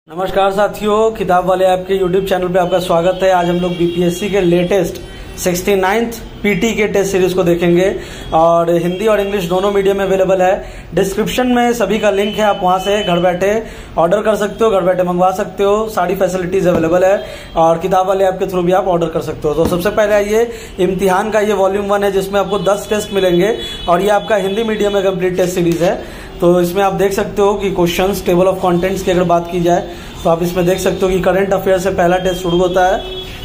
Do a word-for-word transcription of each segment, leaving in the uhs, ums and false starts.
नमस्कार साथियों, किताब वाले आपके यूट्यूब चैनल पे आपका स्वागत है। आज हम लोग बीपीएससी के लेटेस्ट सिक्सटी नाइन्थ पीटी के टेस्ट सीरीज को देखेंगे और हिंदी और इंग्लिश दोनों मीडियम में अवेलेबल है। डिस्क्रिप्शन में सभी का लिंक है, आप वहां से घर बैठे ऑर्डर कर सकते हो, घर बैठे मंगवा सकते हो। सारी फैसिलिटीज अवेलेबल है और किताब वाले आपके थ्रू भी आप ऑर्डर कर सकते हो। तो सबसे पहले आइए, इम्तिहान का ये वॉल्यूम वन है जिसमें आपको दस टेस्ट मिलेंगे और ये आपका हिंदी मीडियम में कंप्लीट टेस्ट सीरीज है। तो इसमें आप देख सकते हो कि क्वेश्चंस, टेबल ऑफ कंटेंट्स की अगर बात की जाए तो आप इसमें देख सकते हो कि करंट अफेयर से पहला टेस्ट शुरू होता है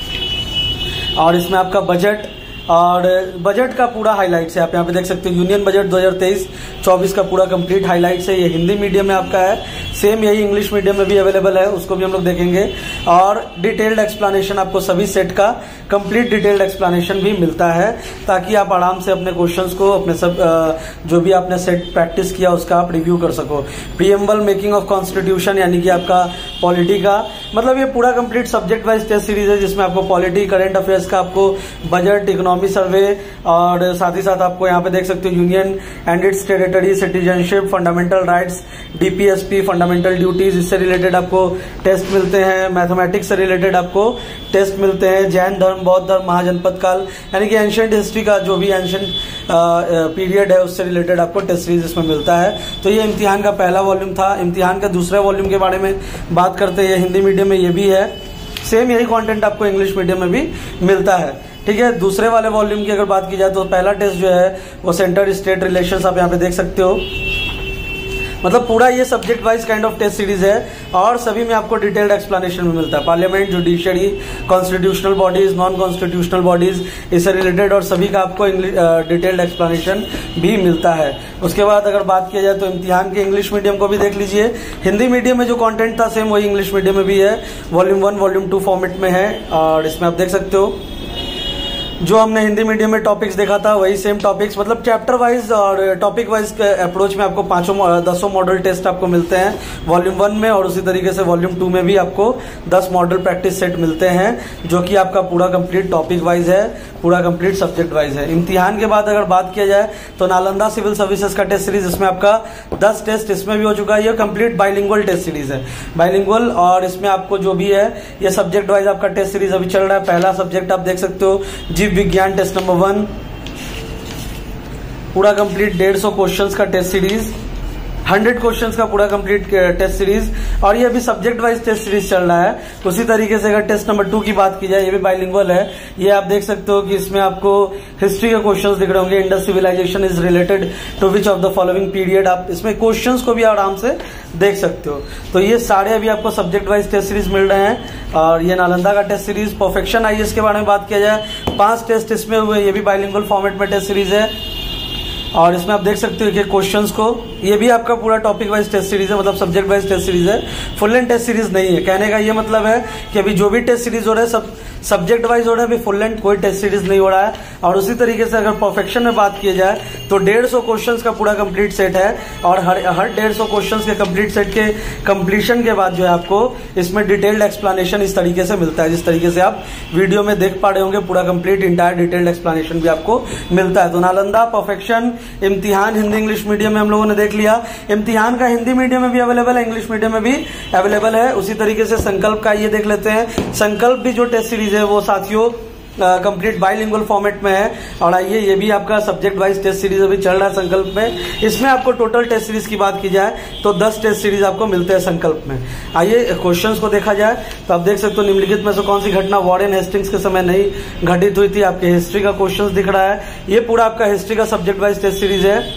और इसमें आपका बजट और बजट का पूरा हाइलाइट्स है। आप यहाँ पे देख सकते हो यूनियन बजट दो हज़ार तेईस चौबीस का पूरा कंप्लीट हाइलाइट्स है। ये हिंदी मीडियम में आपका है, सेम यही इंग्लिश मीडियम में भी अवेलेबल है, उसको भी हम लोग देखेंगे। और डिटेल्ड एक्सप्लेनेशन आपको सभी सेट का कंप्लीट डिटेल्ड एक्सप्लेनेशन भी मिलता है ताकि आप आराम से अपने क्वेश्चंस को, अपने सब जो भी आपने सेट प्रैक्टिस किया उसका आप रिव्यू कर सको। प्रीएम्बल, मेकिंग ऑफ कॉन्स्टिट्यूशन यानी कि आपका पॉलिटी का, मतलब ये पूरा complete subject wise test series है जिसमें आपको पॉलिटी, करंट अफेयर्स का, आपको बजट, इकोनॉमी सर्वे और साथ ही साथ आपको यहाँ पे देख सकते हो union and its territory, citizenship, fundamental rights, DPSP, fundamental duties, इससे रिलेटेड आपको टेस्ट मिलते हैं। मैथमेटिक्स से रिलेटेड आपको टेस्ट मिलते हैं। जैन धर्म, बौद्ध धर्म, महाजनपद काल यानी कि एंशिएंट हिस्ट्री का जो भी एंशिएंट पीरियड है उससे रिलेटेड आपको टेस्ट सीरीज इसमें मिलता है। तो ये इम्तिहान का पहला वॉल्यूम था। इम्तिहान का दूसरे वॉल्यूम के बारे में बात करते हैं, हिंदी मीडियम में ये भी है, सेम यही कंटेंट आपको इंग्लिश मीडियम में भी मिलता है। ठीक है, दूसरे वाले वॉल्यूम की अगर बात की जाए तो पहला टेस्ट जो है वो सेंटर स्टेट रिलेशंस, आप यहाँ पे देख सकते हो। मतलब पूरा ये subject wise kind of test series है और सभी में आपको डिटेल्ड एक्सप्लेनेशन भी मिलता है। Parliament, judiciary, constitutional bodies, non constitutional bodies, इससे रिलेटेड और सभी का आपको डिटेल्ड एक्सप्लेनेशन भी मिलता है। उसके बाद अगर बात किया जाए तो इम्तिहान के इंग्लिश मीडियम को भी देख लीजिए। हिंदी मीडियम में जो कंटेंट था सेम वही इंग्लिश मीडियम में भी है, volume one volume two format में है और इसमें आप देख सकते हो जो हमने हिंदी मीडियम में टॉपिक्स देखा था वही सेम टॉपिक्स, मतलब चैप्टर वाइज और टॉपिक वाइज के अप्रोच में आपको पांचों दसों मॉडल टेस्ट आपको मिलते हैं वॉल्यूम वन में और उसी तरीके से वॉल्यूम टू में भी आपको दस मॉडल प्रैक्टिस सेट मिलते हैं जो कि आपका पूरा कंप्लीट टॉपिक वाइज है, पूरा कंप्लीट सब्जेक्ट वाइज है। इम्तिहान के बाद अगर बात किया जाए तो नालंदा सिविल सर्विसेज का टेस्ट सीरीज, इसमें आपका दस टेस्ट इसमें भी हो चुका है। ये कंप्लीट बाइलिंगुअल टेस्ट सीरीज है, बाइलिंगुअल, और इसमें आपको जो भी है ये सब्जेक्ट वाइज आपका टेस्ट सीरीज अभी चल रहा है। पहला सब्जेक्ट आप देख सकते हो जीव विज्ञान, टेस्ट नंबर वन, पूरा कंप्लीट डेढ़ सौ क्वेश्चंस का टेस्ट सीरीज, हंड्रेड क्वेश्चंस का पूरा कंप्लीट टेस्ट सीरीज और ये अभी सब्जेक्ट वाइज टेस्ट सीरीज चल रहा है। उसी तरीके से अगर टेस्ट नंबर टू की बात की जाए, ये भी बाइलिंगुअल है। ये आप देख सकते हो कि इसमें आपको हिस्ट्री के क्वेश्चंस दिख रहे होंगे। Indus civilization is related to which of the following period, आप इसमें क्वेश्चंस को भी आराम से देख सकते हो। तो ये सारे अभी आपको सब्जेक्ट वाइज टेस्ट सीरीज मिल रहे हैं और ये नालंदा का टेस्ट सीरीज। परफेक्शन आईएएस के बारे में बात किया जाए, पांच टेस्ट इसमें हुए, ये भी बाइलिंगुअल फॉर्मेट में टेस्ट सीरीज है और इसमें आप देख सकते हो कि क्वेश्चंस को, ये भी आपका पूरा टॉपिक वाइज टेस्ट सीरीज है, मतलब सब्जेक्ट वाइज टेस्ट सीरीज है, फुल लेंथ टेस्ट सीरीज नहीं है। कहने का ये मतलब है कि अभी जो भी टेस्ट सीरीज हो रहा है सब सब्जेक्ट वाइज हो रहा है, अभी फुल लेंथ कोई टेस्ट सीरीज नहीं हो रहा है। और उसी तरीके से अगर परफेक्शन में बात की जाए तो डेढ़ सौ क्वेश्चंस का पूरा कंप्लीट सेट है और हर हर डेढ़ सौ क्वेश्चंस के कंप्लीट सेट के कंप्लीशन के बाद जो है आपको इसमें डिटेल्ड एक्सप्लेनेशन इस तरीके से मिलता है, जिस तरीके से आप वीडियो में देख पा रहे होंगे। पूरा कंप्लीट इंटायर डिटेल्ड एक्सप्लेनेशन भी आपको मिलता है। तो नालंदा, परफेक्शन, इम्तिहान हिंदी इंग्लिश मीडियम में हम लोगों ने देख लिया। इम्तिहान का हिंदी मीडियम में भी अवेलेबल है, इंग्लिश मीडियम में भी अवेलेबल है। उसी तरीके से संकल्प का ये देख लेते हैं। संकल्प भी जो टेस्ट सीरीज है वो साथियों कंप्लीट बाइलिंगुअल फॉर्मेट में है और आइए ये भी आपका सब्जेक्ट वाइज टेस्ट सीरीज अभी चल रहा है संकल्प में। इसमें आपको टोटल टेस्ट सीरीज की बात की जाए तो दस टेस्ट सीरीज आपको मिलते हैं संकल्प में। आइए क्वेश्चंस को देखा जाए तो आप देख सकते हो निम्नलिखित में से कौन सी घटना वॉरेन हेस्टिंग्स के समय नहीं घटित हुई थी। आपके हिस्ट्री का क्वेश्चन दिख रहा है, ये पूरा आपका हिस्ट्री का सब्जेक्ट वाइज टेस्ट सीरीज है।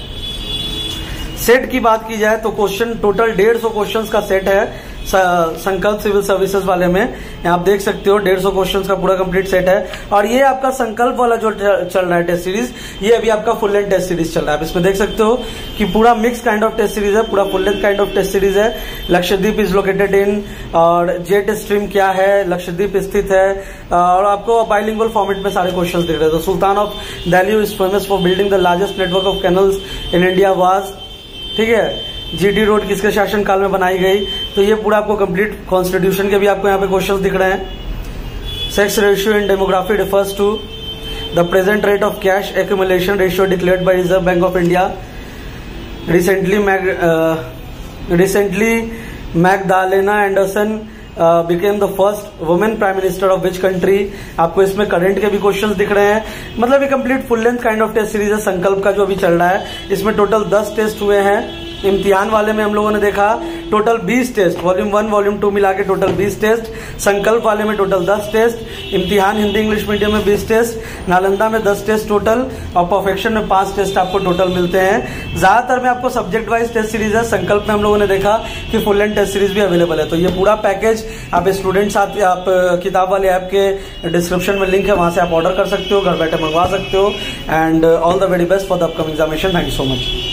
सेट की बात की जाए तो क्वेश्चन टोटल डेढ़ सौ क्वेश्चन का सेट है संकल्प सिविल सर्विसेज वाले में। आप देख सकते हो डेढ़ सौ क्वेश्चंस का पूरा कंप्लीट सेट है और ये आपका संकल्प वाला जो चल रहा है टेस्ट सीरीज, ये अभी आपका फुल लेंथ टेस्ट सीरीज चल रहा है। आप इसमें देख सकते हो कि पूरा mix kind of test series है, पूरा full length kind of test series है। लक्षद्वीप इज लोकेटेड इन और जेट स्ट्रीम क्या है, लक्षद्वीप स्थित है और आपको बाइलिंगुअल फॉर्मेट में सारे क्वेश्चन दिख रहे हैं। तो sultan of Delhi is famous for building the largest network of canals in India was, ठीक है। जीटी रोड किसके शासन काल में बनाई गई, तो ये पूरा आपको कंप्लीट कॉन्स्टिट्यूशन के भी आपको यहाँ पे क्वेश्चंस दिख रहे हैं। Sex ratio in demography refers to the present rate of cash accumulation ratio declared by Reserve Bank of India. Recently recently Magdalena Andersson became the first women prime minister of which country. आपको इसमें current के भी questions दिख रहे हैं। मतलब ये complete full length kind of test series है संकल्प का जो अभी चल रहा है। इसमें टोटल दस टेस्ट हुए हैं। इम्तिहान वाले में हम लोगों ने देखा टोटल बीस test, volume one volume two मिला के टोटल बीस टेस्ट। संकल्प वाले में टोटल दस टेस्ट। इम्तिहान हिंदी इंग्लिश मीडियम में बीस टेस्ट। नालंदा में दस टेस्ट टोटल और परफेक्शन में पांच टेस्ट आपको टोटल मिलते हैं। ज्यादातर में आपको सब्जेक्ट वाइज टेस्ट सीरीज है। संकल्प में हम लोगों ने देखा कि फुल लेंथ टेस्ट सीरीज भी अवेलेबल है। तो ये पूरा पैकेज आप स्टूडेंट साथ आप किताब वाले ऐप के डिस्क्रिप्शन में लिंक है, वहां से आप ऑर्डर कर सकते हो, घर बैठे मंगवा सकते हो। And all the very best for the upcoming examination. Thank you so much.